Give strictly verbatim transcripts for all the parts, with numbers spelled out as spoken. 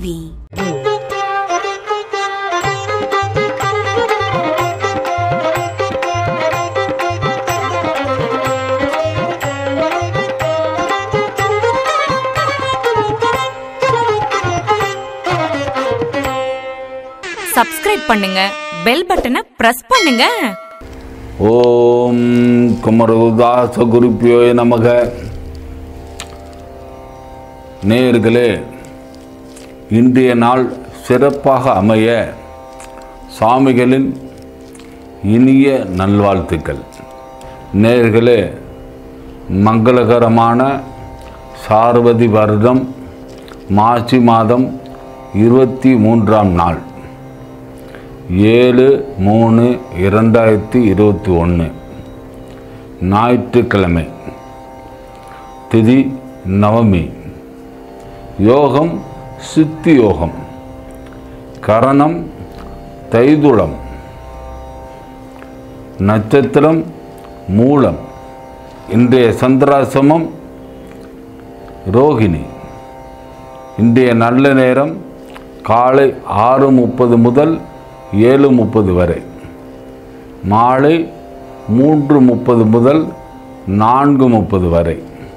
TV. Subscribe பண்ணுங்க, bell பட்டனை press பண்ணுங்க. ஓம் குமரகுருதாச குருப்பியோ நமக. நேயர்களே, இன்றைய நாள் சிறப்பாக அமைய சாமிகளின் இனிய நல்வாழ்த்துக்கள். நேயர்களே, மங்களகரமான சார்வதி வருடம் மார்ச் மாதம் இருபத்தி மூன்றாம் நாள் ஏழு மூணு இரண்டாயிரத்தி இருபத்தி ஒன்று ஞாயிற்றுக்கிழமை. திதி நவமி. யோகம் சித்தி யோகம். கரணம் தைதுளம். நட்சத்திரம் மூலம். இன்றைய சந்திராசிரமம் ரோகிணி. இன்றைய நல்ல நேரம் காலை ஆறு முப்பது முதல் ஏழு முப்பது வரை. மாலை மூன்று முப்பது முதல் நான்கு முப்பது வரை.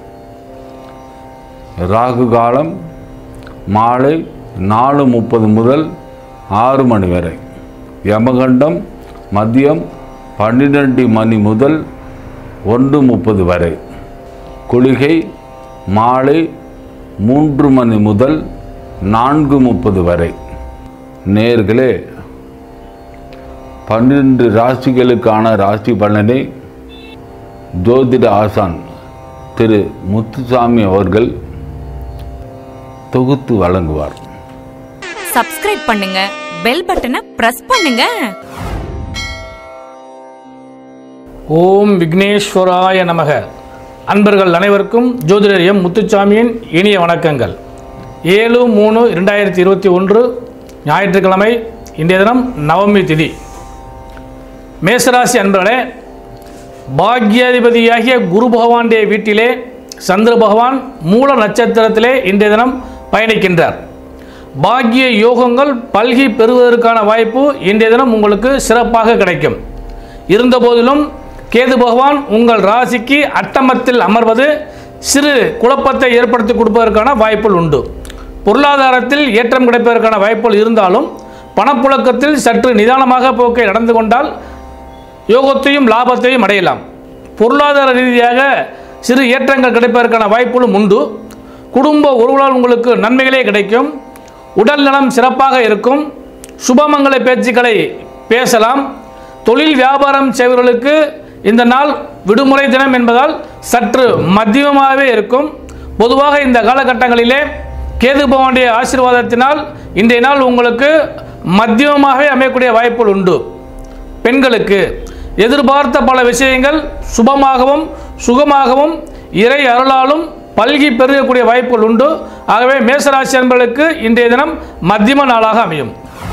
ராகு காலம் மாலை நாலு முப்பது முதல் ஆறு மணி வரை. யமகண்டம் மதியம் பன்னிரெண்டு மணி முதல் ஒன்று முப்பது வரை. குளிகை மாலை மூன்று மணி முதல் நான்கு முப்பது வரை. நேயர்களே, பன்னிரண்டு ராசிகளுக்கான ராசி பலனை ஜோதிட ஆசான் திரு முத்துசாமி அவர்கள் தொகுத்து வழங்குவார். சப்ஸ்கிரைப் பண்ணுங்க, பெல் பட்டனை பிரஸ் பண்ணுங்க. ஓம் விக்னேஸ்வராய நமக. அன்பர்கள் அனைவருக்கும் ஜோதிடர் எம் முத்துசாமியின் இனிய வணக்கங்கள். ஏழு மூணு இரண்டாயிரத்தி இருபத்தி ஒன்று ஞாயிற்றுக்கிழமை. இன்றைய தினம் நவமி திதி. மேசராசி அன்பர்களே, பாக்யாதிபதியாகிய குரு பகவானுடைய வீட்டிலே சந்திர பகவான் மூல நட்சத்திரத்திலே இன்றைய தினம் பயணிக்கின்றார். பாக்ய யோகங்கள் பல்கி பெறுவதற்கான வாய்ப்பு இன்றைய தினம் உங்களுக்கு சிறப்பாக கிடைக்கும். இருந்தபோதிலும் கேது பகவான் உங்கள் ராசிக்கு அட்டமத்தில் அமர்வது சிறு குழப்பத்தை ஏற்படுத்தி கொடுப்பதற்கான வாய்ப்புகள் உண்டு. பொருளாதாரத்தில் ஏற்றம் கிடைப்பதற்கான வாய்ப்புகள் இருந்தாலும் பணப்புழக்கத்தில் சற்று நிதானமாக போக்கை நடந்து கொண்டால் யோகத்தையும் லாபத்தையும் அடையலாம். பொருளாதார ரீதியாக சிறு ஏற்றங்கள் கிடைப்பதற்கான வாய்ப்புகளும் உண்டு. குடும்ப உறவுகளால் உங்களுக்கு நன்மைகளே கிடைக்கும். உடல் நலம் சிறப்பாக இருக்கும். சுபமங்கல பேச்சுக்களை பேசலாம். தொழில் வியாபாரம் செய்வர்களுக்கு இந்த நாள் விடுமுறை தினம் என்பதால் சற்று மத்தியமாகவே இருக்கும். பொதுவாக இந்த காலகட்டங்களிலே கேது பகவானுடைய ஆசீர்வாதத்தினால் இன்றைய நாள் உங்களுக்கு மத்தியமாகவே அமையக்கூடிய வாய்ப்புகள் உண்டு. பெண்களுக்கு எதிர்பார்த்த பல விஷயங்கள் சுபமாகவும் சுகமாகவும் இறை அருளாலும் பல்கி பெருகக்கூடிய வாய்ப்புகள் உண்டு. ஆகவே மேசராசி அன்பர்களுக்கு இன்றைய தினம் மத்தியம நாளாக அமையும்.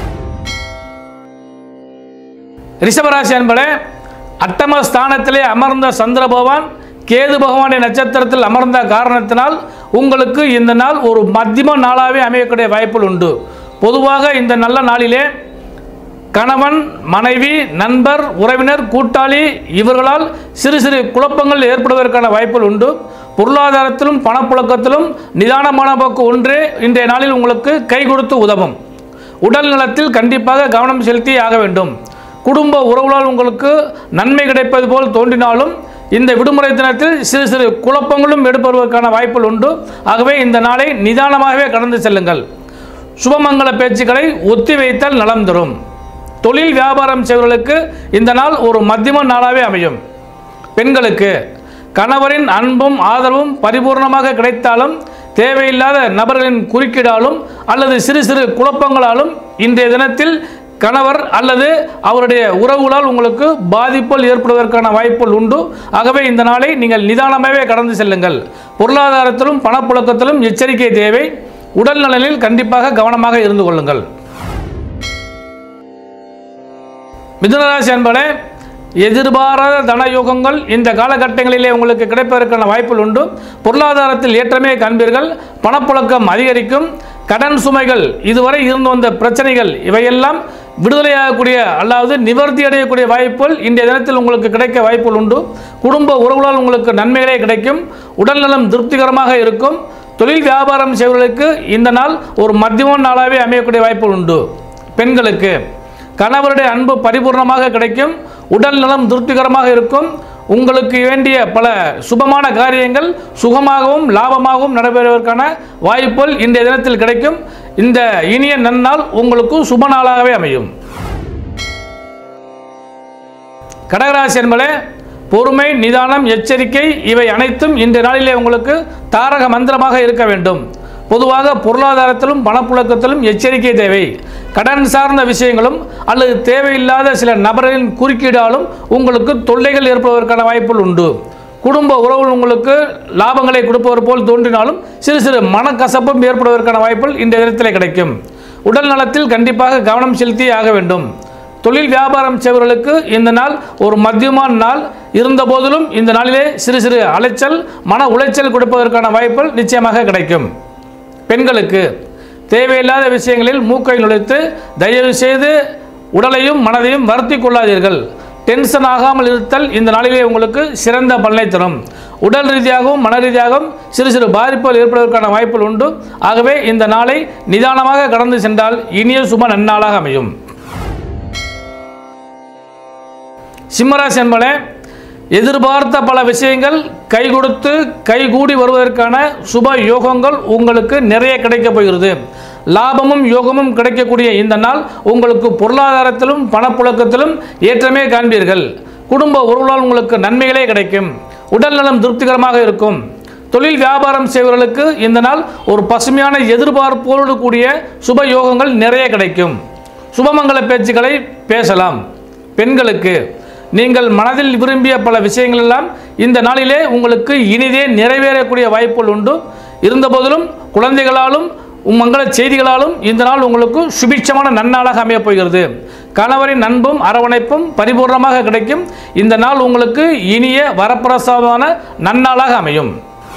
ரிஷபராசி அன்பர்களே, அட்டம ஸ்தானத்திலே அமர்ந்த சந்திர பகவான் கேது பகவானுடைய நட்சத்திரத்தில் அமர்ந்த காரணத்தினால் உங்களுக்கு இந்த நாள் ஒரு மத்தியம நாளாகவே அமையக்கூடிய வாய்ப்புகள் உண்டு. பொதுவாக இந்த நல்ல நாளிலே கணவன் மனைவி நண்பர் உறவினர் கூட்டாளி இவர்களால் சிறு சிறு குழப்பங்கள் ஏற்படுவதற்கான வாய்ப்புகள் உண்டு. பொருளாதாரத்திலும் பணப்புழக்கத்திலும் நிதானமான போக்கு ஒன்றே இன்றைய நாளில் உங்களுக்கு கை கொடுத்து உதவும். உடல் நலத்தில் கண்டிப்பாக கவனம் செலுத்தி ஆக வேண்டும். குடும்ப உறவுகளால் உங்களுக்கு நன்மை கிடைப்பது போல் தோன்றினாலும் இந்த விடுமுறை தினத்தில் சிறு சிறு குழப்பங்களும் ஏற்படுவதற்கான வாய்ப்புகள் உண்டு. ஆகவே இந்த நாளை நிதானமாகவே கடந்து செல்லுங்கள். சுபமங்கல பேச்சுக்களை ஒத்தி வைத்தல் நலம் தரும். தொழில் வியாபாரம் செய்வர்களுக்கு இந்த நாள் ஒரு மத்தியம நாளாகவே அமையும். பெண்களுக்கு கணவரின் அன்பும் ஆதரவும் பரிபூர்ணமாக கிடைத்தாலும் தேவையில்லாத நபர்களின் குறுக்கீடாலும் அல்லது சிறு சிறு குழப்பங்களாலும் இன்றைய தினத்தில் கணவர் அல்லது அவருடைய உறவுகளால் உங்களுக்கு பாதிப்புகள் ஏற்படுவதற்கான வாய்ப்புகள் உண்டு. ஆகவே இந்த நாளை நீங்கள் நிதானமாகவே கடந்து செல்லுங்கள். பொருளாதாரத்திலும் பணப்புழக்கத்திலும் எச்சரிக்கை தேவை. உடல் நலனில் கண்டிப்பாக கவனமாக இருந்து கொள்ளுங்கள். மிதுனராசி அன்பர்களே, எதிர்பாராத தனயோகங்கள் இந்த காலகட்டங்களிலே உங்களுக்கு கிடைப்பதற்கான வாய்ப்புகள் உண்டு. பொருளாதாரத்தில் ஏற்றமே காண்பீர்கள். பணப்புழக்கம் அதிகரிக்கும். கடன் சுமைகள், இதுவரை இருந்து வந்த பிரச்சனைகள் இவையெல்லாம் விடுதலையாகக்கூடிய அல்லாவது நிவர்த்தி அடையக்கூடிய வாய்ப்புகள் இன்றைய தினத்தில் உங்களுக்கு கிடைக்க வாய்ப்புகள் உண்டு. குடும்ப உறவுகளால் உங்களுக்கு நன்மைகளே கிடைக்கும். உடல்நலம் திருப்திகரமாக இருக்கும். தொழில் வியாபாரம் செய்வர்களுக்கு இந்த நாள் ஒரு மத்தியம நாளாகவே அமையக்கூடிய வாய்ப்புகள் உண்டு. பெண்களுக்கு கணவருடைய அன்பு பரிபூர்ணமாக கிடைக்கும். உடல் நலம் திருப்திகரமாக இருக்கும். உங்களுக்கு வேண்டிய பல சுபமான காரியங்கள் சுகமாகவும் லாபமாகவும் நடைபெறுவதற்கான வாய்ப்புகள் இன்றைய தினத்தில் கிடைக்கும். இந்த இனிய நன்னாள் உங்களுக்கு சுப நாளாகவே அமையும். கடகராசி என்பதே பொறுமை, நிதானம், எச்சரிக்கை இவை அனைத்தும் இன்றைய நாளிலே உங்களுக்கு தாரக மந்திரமாக இருக்க வேண்டும். பொதுவாக பொருளாதாரத்திலும் பணப்புழக்கத்திலும் எச்சரிக்கை தேவை. கடன் சார்ந்த விஷயங்களும் அல்லது தேவையில்லாத சில நபர்களின் குறுக்கீடாலும் உங்களுக்கு தொல்லைகள் ஏற்படுவதற்கான வாய்ப்புகள் உண்டு. குடும்ப உறவுகள் உங்களுக்கு லாபங்களை கொடுப்பவர் போல் தோன்றினாலும் சிறு சிறு மனக்கசப்பும் ஏற்படுவதற்கான வாய்ப்புகள் இந்த இடத்திலே கிடைக்கும். உடல் நலத்தில் கண்டிப்பாக கவனம் செலுத்தி ஆக வேண்டும். தொழில் வியாபாரம் செய்வர்களுக்கு இந்த நாள் ஒரு மத்தியமான நாள் இருந்த போதிலும் இந்த நாளிலே சிறு சிறு அலைச்சல், மன உளைச்சல் கொடுப்பதற்கான வாய்ப்புகள் நிச்சயமாக கிடைக்கும். பெண்களுக்கு தேவையில்லாத விஷயங்களில் மூக்கை நுழைத்து தயவு செய்து உடலையும் மனதையும் வருத்தி கொள்ளாதீர்கள். டென்ஷன் ஆகாமல் இருத்தல் இந்த நாளிலே உங்களுக்கு சிறந்த பலனை தரும். உடல் ரீதியாகவும் மன ரீதியாகவும் சிறு சிறு பாதிப்புகள் ஏற்படுவதற்கான வாய்ப்புகள் உண்டு. ஆகவே இந்த நாளை நிதானமாக கடந்து சென்றால் இனிய சுப நன்னாளாக அமையும். சிம்மராசி என்பதே எதிர்பார்த்த பல விஷயங்கள் கை கொடுத்து கைகூடி வருவதற்கான சுப யோகங்கள் உங்களுக்கு நிறைய கிடைக்கப் போகிறது. லாபமும் யோகமும் கிடைக்கக்கூடிய இந்த நாள் உங்களுக்கு பொருளாதாரத்திலும் பணப்புழக்கத்திலும் ஏற்றமே காண்பீர்கள். குடும்ப உறவுகளால் உங்களுக்கு நன்மைகளே கிடைக்கும். உடல் நலம் திருப்திகரமாக இருக்கும். தொழில் வியாபாரம் செய்வர்களுக்கு இந்த நாள் ஒரு பசுமையான எதிர்பார்ப்போடு கூடிய சுப யோகங்கள் நிறைய கிடைக்கும். சுபமங்கல பேச்சுக்களை பேசலாம். பெண்களுக்கு நீங்கள் மனதில் விரும்பிய பல விஷயங்கள் எல்லாம் இந்த நாளிலே உங்களுக்கு இனிதே நிறைவேறக்கூடிய வாய்ப்புகள் உண்டு. இருந்தபோதிலும் குழந்தைகளாலும் மங்கள செய்திகளாலும் இந்த நாள் உங்களுக்கு சுபிட்சமான நன்னாளாக அமையப் போகிறது. கணவரின் அன்பும் அரவணைப்பும் பரிபூர்ணமாக கிடைக்கும். இந்த நாள் உங்களுக்கு இனிய வரப்பிரசாதமான நன்னாளாக அமையும்.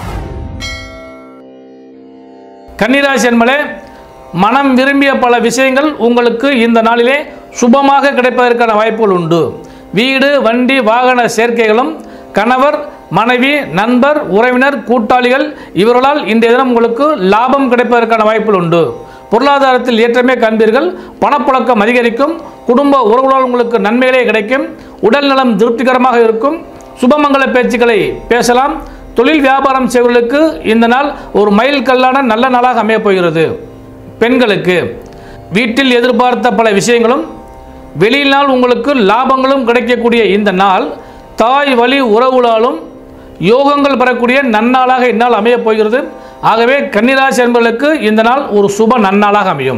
கன்னிராசி என்பதே மனம் விரும்பிய பல விஷயங்கள் உங்களுக்கு இந்த நாளிலே சுபமாக கிடைப்பதற்கான வாய்ப்புகள் உண்டு. வீடு, வண்டி, வாகன சேர்க்கைகளும் கணவர், மனைவி, நண்பர், உறவினர், கூட்டாளிகள் இவர்களால் இன்றைய தினம் உங்களுக்கு லாபம் கிடைப்பதற்கான வாய்ப்புகள் உண்டு. பொருளாதாரத்தில் ஏற்றமே காண்பீர்கள். பணப்புழக்கம் அதிகரிக்கும். குடும்ப உறவுகளால் உங்களுக்கு நன்மைகளே கிடைக்கும். உடல் நலம் திருப்திகரமாக இருக்கும். சுபமங்கல பேச்சுக்களை பேசலாம். தொழில் வியாபாரம் செய்வர்களுக்கு இந்த நாள் ஒரு மைல் கல்லான நல்ல நாளாக அமையப் போகிறது. பெண்களுக்கு வீட்டில் எதிர்பார்த்த பல விஷயங்களும் வெளியினால் உங்களுக்கு லாபங்களும் கிடைக்கக்கூடிய இந்த நாள் தாய் வழி உறவுகளாலும் யோகங்கள் பெறக்கூடிய நன்னாளாக இந்நாள் அமையப் போகிறது. ஆகவே கன்னிராசி என்பவர்களுக்கு இந்த நாள் ஒரு சுப நன்னாளாக அமையும்.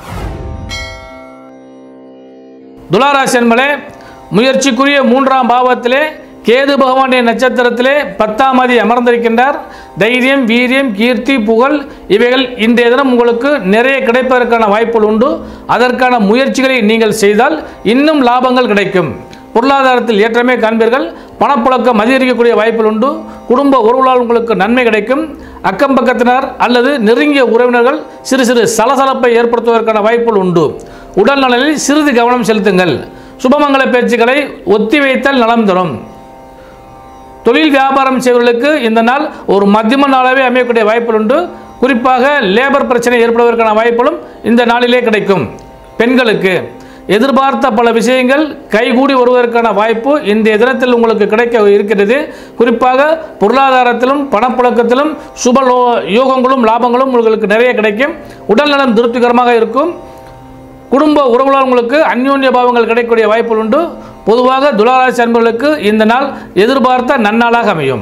துளாராசி என்பதே முயற்சிக்குரிய மூன்றாம் பாவத்திலே கேது பகவானுடைய நட்சத்திரத்திலே பத்தாம் அதிபதி அமர்ந்திருக்கின்றார். தைரியம், வீரியம், கீர்த்தி, புகழ் இவைகள் இன்றைய தினம் உங்களுக்கு நிறைய கிடைப்பதற்கான வாய்ப்புகள் உண்டு. அதற்கான முயற்சிகளை நீங்கள் செய்தால் இன்னும் லாபங்கள் கிடைக்கும். பொருளாதாரத்தில் ஏற்றமே காண்பீர்கள். பணப்புழக்கம் அதிகரிக்கக்கூடிய வாய்ப்புகள் உண்டு. குடும்ப உறவுகளால் உங்களுக்கு நன்மை கிடைக்கும். அக்கம் பக்கத்தினர் அல்லது நெருங்கிய உறவினர்கள் சிறு சிறு சலசலப்பை ஏற்படுத்துவதற்கான வாய்ப்புகள் உண்டு. உடல் நலனில் சிறிது கவனம் செலுத்துங்கள். சுபமங்கல பேச்சுக்களை ஒத்தி வைத்தல் நலம் தரும். தொழில் வியாபாரம் செய்வர்களுக்கு இந்த நாள் ஒரு மத்தியம நாளாகவே அமையக்கூடிய வாய்ப்புகள் உண்டு. குறிப்பாக லேபர் பிரச்சனை ஏற்படுவதற்கான வாய்ப்புகளும் இந்த நாளிலே கிடைக்கும். பெண்களுக்கு எதிர்பார்த்த பல விஷயங்கள் கைகூடி வருவதற்கான வாய்ப்பு இன்றைய தினத்தில் உங்களுக்கு கிடைக்க இருக்கிறது. குறிப்பாக பொருளாதாரத்திலும் பணப்புழக்கத்திலும் சுப யோகங்களும் லாபங்களும் உங்களுக்கு நிறைய கிடைக்கும். உடல்நலம் திருப்திகரமாக இருக்கும். குடும்ப உறவுகளால் உங்களுக்கு அந்யோன்ய பாவங்கள் கிடைக்கக்கூடிய வாய்ப்புகள் உண்டு. பொதுவாக துளாராசி அன்பர்களுக்கு இந்த நாள் எதிர்பார்த்த நன்னாளாக அமையும்.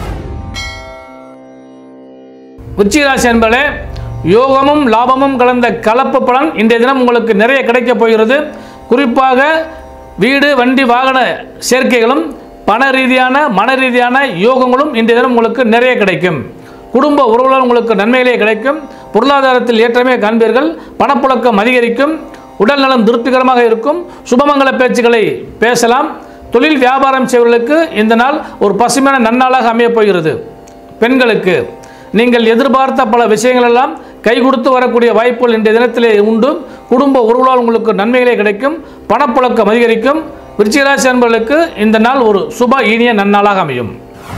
விருச்சிகராசி அன்பர்களே யோகமும் லாபமும் கலந்த கலப்பு பலன் இன்றைய தினம் உங்களுக்கு நிறைய கிடைக்கப் போகிறது. குறிப்பாக வீடு, வண்டி, வாகன சேர்க்கைகளும் பண ரீதியான மன ரீதியான யோகங்களும் இன்றைய தினம் உங்களுக்கு நிறைய கிடைக்கும். குடும்ப உறவுகளால் உங்களுக்கு நன்மைகளே கிடைக்கும். பொருளாதாரத்தில் ஏற்றமே காண்பீர்கள். பணப்புழக்கம் அதிகரிக்கும். உடல் நலம் திருப்திகரமாக இருக்கும். சுபமங்கல பேச்சுக்களை பேசலாம். தொழில் வியாபாரம் செய்வர்களுக்கு இந்த நாள் ஒரு பசுமையான நன்னாளாக அமையப் போகிறது. பெண்களுக்கு நீங்கள் எதிர்பார்த்த பல விஷயங்கள் எல்லாம் கை கொடுத்து வரக்கூடிய வாய்ப்புகள் இன்றைய தினத்திலே உண்டு. குடும்ப உறவுகளால் உங்களுக்கு நன்மைகளே கிடைக்கும். பணப்புழக்கம் அதிகரிக்கும். விருச்சிக ராசி அன்பர்களுக்கு இந்த நாள் ஒரு சுப இனிய நன்னாளாக அமையும்.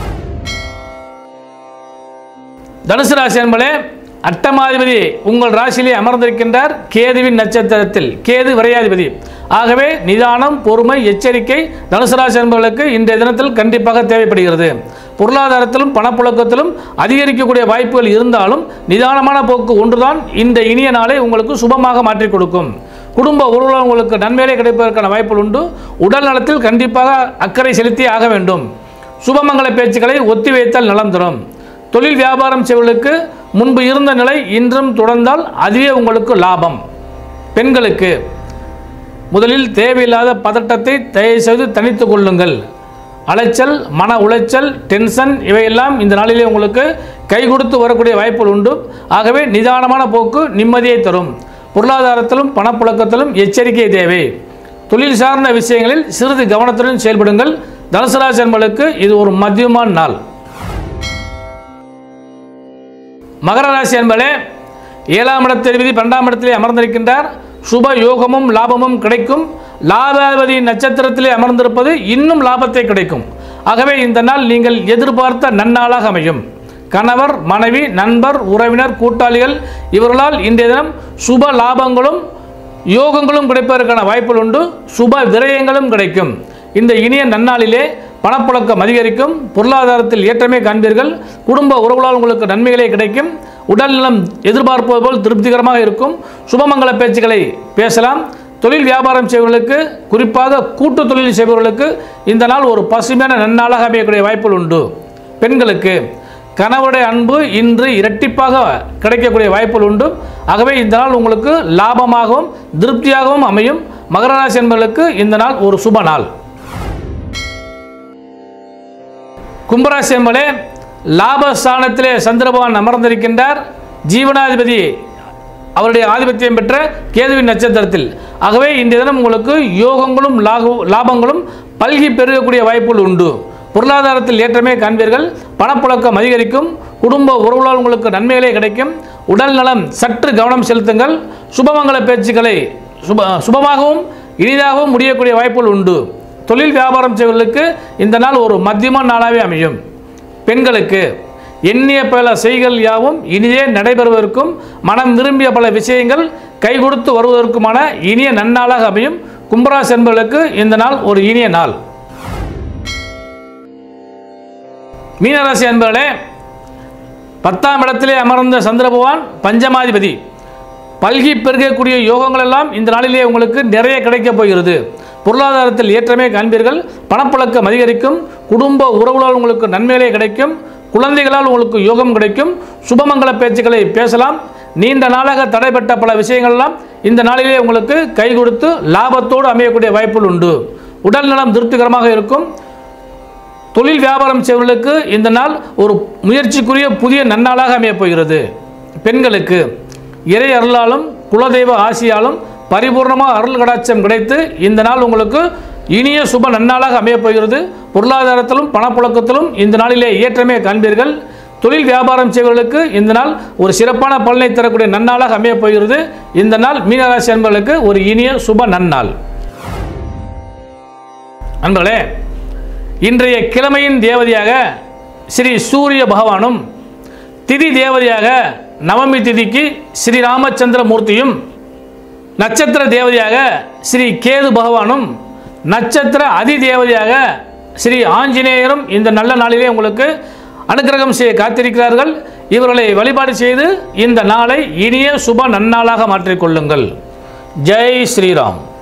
தனுசு ராசி அன்பர்களே, அட்டமாதிபதி உங்கள் ராசியிலே அமர்ந்திருக்கின்றார் கேதுவின் நட்சத்திரத்தில். கேது விரையாதிபதி. ஆகவே நிதானம், பொறுமை, எச்சரிக்கை தனுசு ராசி அன்பர்களுக்கு இன்றைய தினத்தில் கண்டிப்பாக தேவைப்படுகிறது. பொருளாதாரத்திலும் பணப்புழக்கத்திலும் அதிகரிக்கக்கூடிய வாய்ப்புகள் இருந்தாலும் நிதானமான போக்கு ஒன்றுதான் இந்த இனிய நாளை உங்களுக்கு சுபமாக மாற்றி கொடுக்கும். குடும்ப உறவுகள் உங்களுக்கு நன்மையிலே கிடைப்பதற்கான வாய்ப்புகள் உண்டு. உடல் நலத்தில் கண்டிப்பாக அக்கறை செலுத்தி ஆக வேண்டும். சுபமங்கல பேச்சுக்களை ஒத்திவைத்தால் நலம் தரும். தொழில் வியாபாரம் செய்வர்களுக்கு முன்பு இருந்த நிலை இன்றும் தொடர்ந்தால் அதுவே உங்களுக்கு லாபம். பெண்களுக்கு முதலில் தேவையில்லாத பதட்டத்தை தயவு செய்து தனித்து கொள்ளுங்கள். அலைச்சல், மன உளைச்சல், டென்ஷன் இவையெல்லாம் இந்த நாளிலே உங்களுக்கு கை கொடுத்து வரக்கூடிய வாய்ப்புகள் உண்டு. ஆகவே நிதானமான போக்கு நிம்மதியை தரும். பொருளாதாரத்திலும் பணப்புழக்கத்திலும் எச்சரிக்கை தேவை. தொழில் சார்ந்த விஷயங்களில் சிறிது கவனத்துடன் செயல்படுங்கள். தனுசு ராசி அன்பர்களுக்கு இது ஒரு மத்தியமான நாள். மகர ராசி அன்பர்களே, ஏழாம் இடத்ததிபதி பன்னெண்டாம் இடத்திலே அமர்ந்திருக்கின்றார். சுப யோகமும் லாபமும் கிடைக்கும். லாபாதிபதி நட்சத்திரத்திலே அமர்ந்திருப்பது இன்னும் லாபத்தை கிடைக்கும். ஆகவே இந்த நாள் நீங்கள் எதிர்பார்த்த நன்னாளாக அமையும். கணவர், மனைவி, நண்பர், உறவினர், கூட்டாளிகள் இவர்களால் இன்றைய தினம் சுப லாபங்களும் யோகங்களும் கிடைப்பதற்கான வாய்ப்புகள் உண்டு. சுப விரயங்களும் கிடைக்கும். இந்த இனிய நன்னாளிலே பணப்புழக்கம் அதிகரிக்கும். பொருளாதாரத்தில் ஏற்றமே காண்பீர்கள். குடும்ப உறவுகளால் உங்களுக்கு நன்மைகளே கிடைக்கும். உடல்நலம் எதிர்பார்ப்பது போல் திருப்திகரமாக இருக்கும். சுபமங்கல பேச்சுக்களை பேசலாம். தொழில் வியாபாரம் செய்பவர்களுக்கு, குறிப்பாக கூட்டு தொழில் செய்பவர்களுக்கு இந்த நாள் ஒரு பசுமையான நன்னாளாக அமையக்கூடிய வாய்ப்புகள் உண்டு. பெண்களுக்கு கணவருடைய அன்பு இன்று இரட்டிப்பாக கிடைக்கக்கூடிய வாய்ப்புகள் உண்டு. ஆகவே இந்த நாள் உங்களுக்கு லாபமாகவும் திருப்தியாகவும் அமையும். மகர ராசி என்பவர்களுக்கு இந்த நாள் ஒரு சுப நாள். கும்பராசி என்பதே, லாபஸ்தானத்திலே சந்திர பகவான் அமர்ந்திருக்கின்றார். ஜீவனாதிபதி அவருடைய ஆதிபத்தியம் பெற்ற கேதுவின் நட்சத்திரத்தில். ஆகவே இன்றைய தினம் உங்களுக்கு யோகங்களும் லாபங்களும் பல்கி பெருகக்கூடிய வாய்ப்புகள் உண்டு. பொருளாதாரத்தில் ஏற்றமே காண்பீர்கள். பணப்புழக்கம் அதிகரிக்கும். குடும்ப உறவுகளால் உங்களுக்கு நன்மைகளே கிடைக்கும். உடல் நலம் சற்று கவனம் செலுத்துங்கள். சுபமங்கல பேச்சுக்களை சுப சுபமாகவும் இனிதாகவும் முடியக்கூடிய வாய்ப்புகள் உண்டு. தொழில் வியாபாரம் செய்வர்களுக்கு இந்த நாள் ஒரு மத்தியமான நாளாகவே அமையும். பெண்களுக்கு எண்ணிய பல செய்கள் யாவும் இனிதே நடைபெறுவதற்கும் மனம் விரும்பிய பல விஷயங்கள் கை கொடுத்து வருவதற்குமான இனிய நன்னாளாக அமையும். கும்பராசி என்பவர்களுக்கு இந்த நாள் ஒரு இனிய நாள். மீனராசி என்பவர்களே, பத்தாம் இடத்திலே அமர்ந்த சந்திர பகவான் பஞ்சமாதிபதி. பல்கி பெருகக்கூடிய யோகங்கள் எல்லாம் இந்த நாளிலே உங்களுக்கு நிறைய கிடைக்கப் போகிறது. பொருளாதாரத்தில் ஏற்றமே காண்பீர்கள். பணப்புழக்கம் அதிகரிக்கும். குடும்ப உறவுகளால் உங்களுக்கு நன்மைகளே கிடைக்கும். குழந்தைகளால் உங்களுக்கு யோகம் கிடைக்கும். சுபமங்கல பேச்சுக்களை பேசலாம். நீண்ட நாளாக தடைப்பட்ட பல விஷயங்கள்லாம் இந்த நாளிலே உங்களுக்கு கை கொடுத்து லாபத்தோடு அமையக்கூடிய வாய்ப்புகள் உண்டு. உடல் நலம் திருப்திகரமாக இருக்கும். தொழில் வியாபாரம் செய்வர்களுக்கு இந்த நாள் ஒரு முயற்சிக்குரிய புதிய நன்னாளாக அமையப் போகிறது. பெண்களுக்கு இறை அருளாலும் குலதெய்வ ஆசியாலும் பரிபூர்ணமாக அருள் கடாட்சம் கிடைத்து இந்த நாள் உங்களுக்கு இனிய சுப நன்னாளாக அமையப் போகிறது. பொருளாதாரத்திலும் பணப்புழக்கத்திலும் இந்த நாளிலே ஏற்றமே காண்பீர்கள். தொழில் வியாபாரம் செய்வர்களுக்கு இந்த நாள் ஒரு சிறப்பான பலனை தரக்கூடிய நன்னாளாக அமையப் போகிறது. இந்த நாள் மீனராசி அன்பர்களுக்கு ஒரு இனிய சுப நன்னாள். அன்பர்களே, இன்றைய கிழமையின் தேவதையாக ஸ்ரீ சூரிய பகவானும், திதி தேவதையாக நவமி திதிக்கு ஸ்ரீ ராமச்சந்திர மூர்த்தியும், நட்சத்திர தேவதையாக ஸ்ரீ கேது பகவானும், நட்சத்திர அதி தேவதையாக ஸ்ரீ ஆஞ்சநேயரும் இந்த நல்ல நாளிலே உங்களுக்கு அனுக்கிரகம் செய்ய காத்திருக்கிறார்கள். இவர்களை வழிபாடு செய்து இந்த நாளை இனிய சுப நன்னாளாக மாற்றிக்கொள்ளுங்கள். ஜெய் ஸ்ரீராம்.